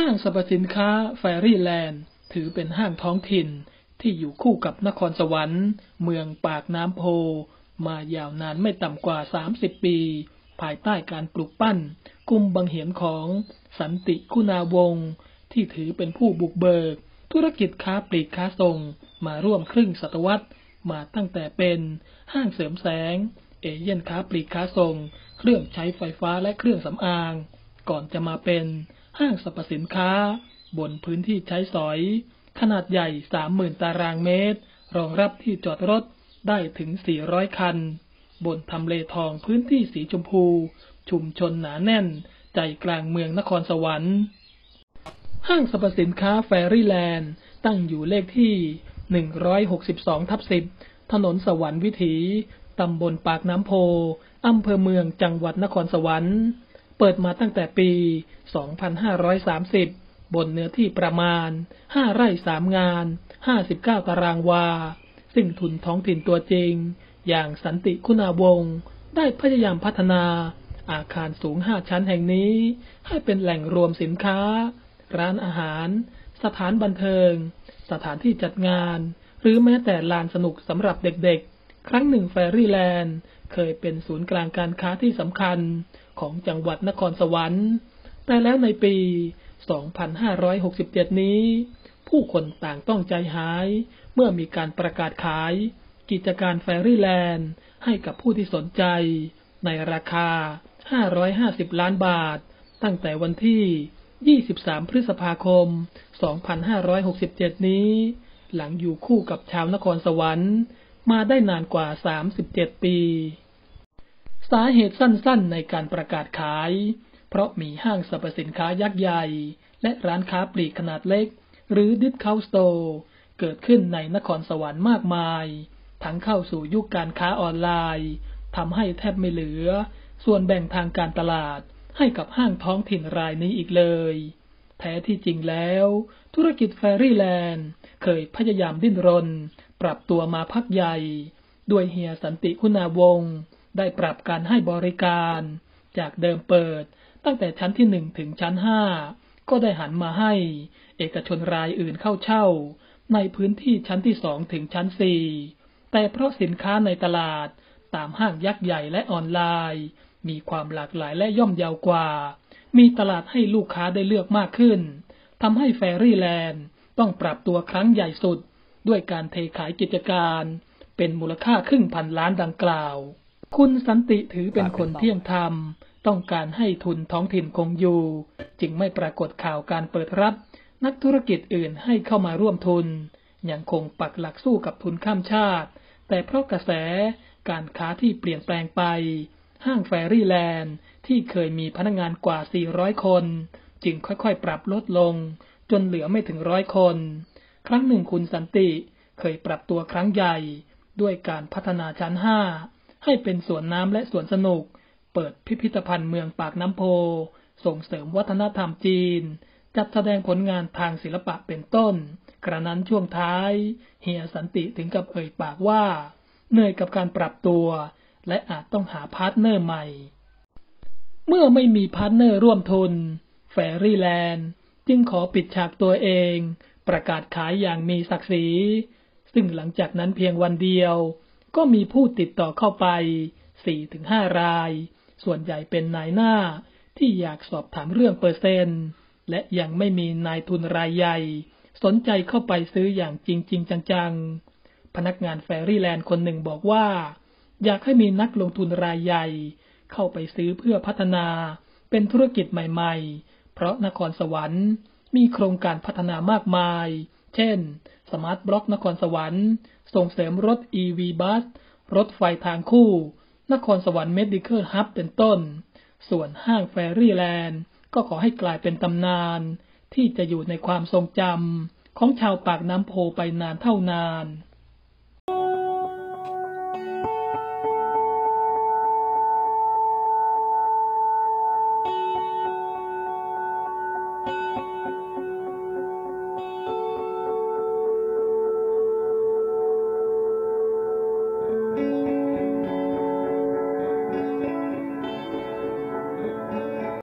างสรรพสินค้าแฟรี่แลนด์ถือเป็นห้างท้องถิ่นที่อยู่คู่กับนครสวรรค์เมืองปากน้ำโพมายาวนานไม่ต่ำกว่า30ปีภายใต้การปลูกปั้นกลุ่มบังเหียนของสันติคุณาวงศ์ที่ถือเป็นผู้บุกเบิกธุรกิจค้าปลีกค้าส่งมาร่วมครึ่งศตวรรษมาตั้งแต่เป็นห้างเสริมแสงเอเย่นค้าปลีกค้าส่งเครื่องใช้ไฟฟ้าและเครื่องสำอางก่อนจะมาเป็นห้างสรรพสินค้าบนพื้นที่ใช้สอยขนาดใหญ่ 30,000 ตารางเมตรรองรับที่จอดรถได้ถึง400คันบนทำเลทองพื้นที่สีชมพูชุมชนหนาแน่นใจกลางเมืองนครสวรรค์ห้างสรรพสินค้าแฟรี่แลนด์ตั้งอยู่เลขที่162/10ถนนสวรรค์วิถีตำบลปากน้ำโพอำเภอเมืองจังหวัดนครสวรรค์เปิดมาตั้งแต่ปี 2530 บนเนื้อที่ประมาณ 5 ไร่ 3 งาน 59 ตารางวาซึ่งทุนท้องถิ่นตัวจริงอย่างสันติคุณาวงศ์ได้พยายามพัฒนาอาคารสูง 5 ชั้นแห่งนี้ให้เป็นแหล่งรวมสินค้าร้านอาหารสถานบันเทิงสถานที่จัดงานหรือแม้แต่ลานสนุกสำหรับเด็กๆครั้งหนึ่งแฟรี่แลนด์เคยเป็นศูนย์กลางการค้าที่สำคัญของจังหวัดนครสวรรค์แต่แล้วในปี 2567 นี้ผู้คนต่างต้องใจหายเมื่อมีการประกาศขายกิจการแฟรี่แลนด์ให้กับผู้ที่สนใจในราคา550 ล้านบาทตั้งแต่วันที่23 พฤษภาคม 2567 นี้หลังอยู่คู่กับชาวนครสวรรค์มาได้นานกว่า37 ปีสาเหตุสั้นๆในการประกาศขายเพราะมีห้างสรรพสินค้ายักษ์ใหญ่และร้านค้าปลีกขนาดเล็กหรือดิสเคาท์สโตร์เกิดขึ้นในนครสวรรค์มากมายทั้งเข้าสู่ยุคการค้าออนไลน์ทำให้แทบไม่เหลือส่วนแบ่งทางการตลาดให้กับห้างท้องถิ่นรายนี้อีกเลยแท้ที่จริงแล้วธุรกิจแฟรี่แลนด์เคยพยายามดิ้นรนปรับตัวมาพักใหญ่ด้วยเฮียสันติคุณาวงศ์ได้ปรับการให้บริการจากเดิมเปิดตั้งแต่ชั้นที่1ถึงชั้น5ก็ได้หันมาให้เอกชนรายอื่นเข้าเช่าในพื้นที่ชั้นที่2ถึงชั้น4แต่เพราะสินค้าในตลาดตามห้างยักษ์ใหญ่และออนไลน์มีความหลากหลายและย่อมเยาวกว่ามีตลาดให้ลูกค้าได้เลือกมากขึ้นทำให้แฟรี่แลนด์ต้องปรับตัวครั้งใหญ่สุดด้วยการเทขายกิจการเป็นมูลค่าครึ่งพันล้านดังกล่าวคุณสันติถือเป็นคนเที่ยงธรรมต้องการให้ทุนท้องถิ่นคงอยู่จึงไม่ปรากฏข่าวการเปิดรับนักธุรกิจอื่นให้เข้ามาร่วมทุนยังคงปักหลักสู้กับทุนข้ามชาติแต่เพราะกระแสการค้าที่เปลี่ยนแปลงไปห้างแฟรี่แลนด์ที่เคยมีพนักงานกว่า400คนจึงค่อยๆปรับลดลงจนเหลือไม่ถึง100คนครั้งหนึ่งคุณสันติเคยปรับตัวครั้งใหญ่ด้วยการพัฒนาชั้น5ให้เป็นสวนน้ำและสวนสนุกเปิดพิพิธภัณฑ์เมืองปากน้ำโพส่งเสริมวัฒนธรรมจีนจัดแสดงผลงานทางศิลปะเป็นต้นกระนั้นช่วงท้ายเฮียสันติถึงกับเอ่ยปากว่าเหนื่อยกับการปรับตัวและอาจต้องหาพาร์ทเนอร์ใหม่เมื่อไม่มีพาร์ทเนอร์ร่วมทุนแฟรี่แลนด์จึงขอปิดฉากตัวเองประกาศขายอย่างมีศักดิ์ศรีซึ่งหลังจากนั้นเพียงวันเดียวก็มีผู้ติดต่อเข้าไป 4-5 รายส่วนใหญ่เป็นนายหน้าที่อยากสอบถามเรื่องเปอร์เซ็นต์และยังไม่มีนายทุนรายใหญ่สนใจเข้าไปซื้ออย่างจริงๆจังๆพนักงานแฟรี่แลนด์คนหนึ่งบอกว่าอยากให้มีนักลงทุนรายใหญ่เข้าไปซื้อเพื่อพัฒนาเป็นธุรกิจใหม่ๆเพราะนครสวรรค์มีโครงการพัฒนามากมายเช่นสมาร์ทบล็อกนครสวรรค์ส่งเสริมรถ EV บัสรถไฟทางคู่นครสวรรค์ Medical Hub เป็นต้นส่วนห้างแฟรี่แลนด์ก็ขอให้กลายเป็นตำนานที่จะอยู่ในความทรงจำของชาวปากน้ำโพไปนานเท่านาน